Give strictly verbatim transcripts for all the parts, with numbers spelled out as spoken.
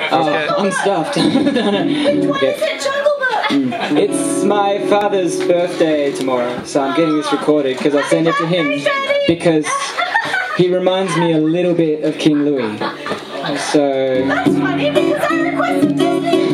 Okay. Uh, I'm stuffed. Why is it Jungle Book? Mm. It's my father's birthday tomorrow, so I'm getting this recorded because I sent it to him because he reminds me a little bit of King Louis. So. That's funny because I requested Disney.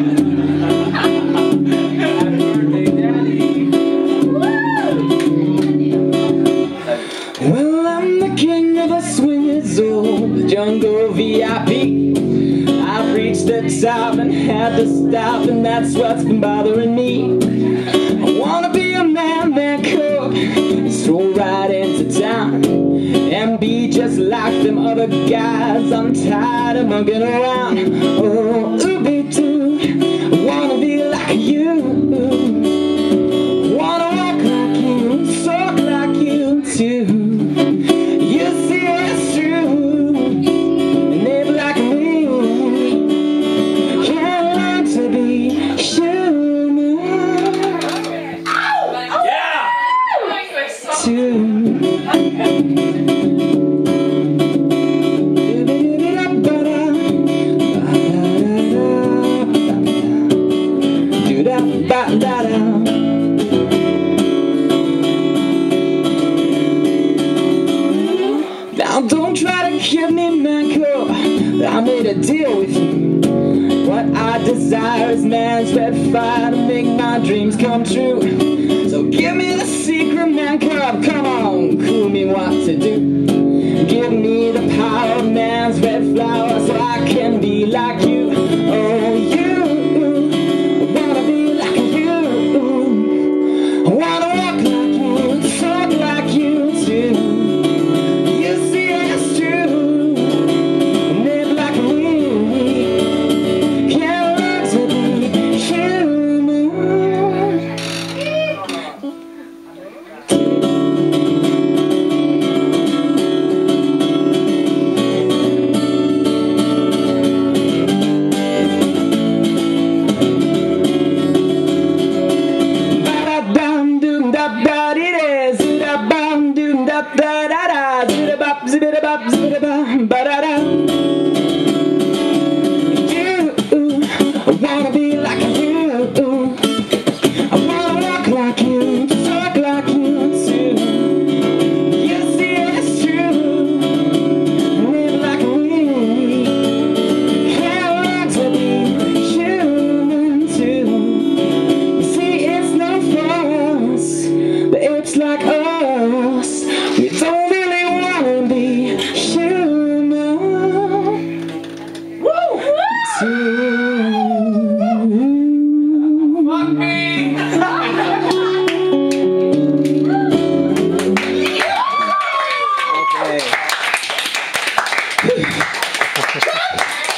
Well, I'm the king of the swingers, oh, the jungle V I P. I've reached the top and had to stop, and that's what's been bothering me. I wanna be a man that could stroll right into town and be just like them other guys. I'm tired of mucking around. Oh, ooh, me too. I wanna be like you. Wanna walk like you, talk like you too. You see it's true, and they like me can't learn to be human. Yeah! Too. Now don't try to give me man cub. I made a deal with you. What I desire is man's red fire to make my dreams come true. So give me the secret man cub. Come on, cool me what to do. Give me the power of man's red flower so I can be like you. Oh, you. I wanna be like you. I wanna walk like you, talk like you too.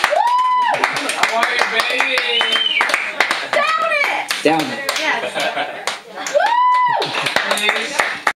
Down it. Yes.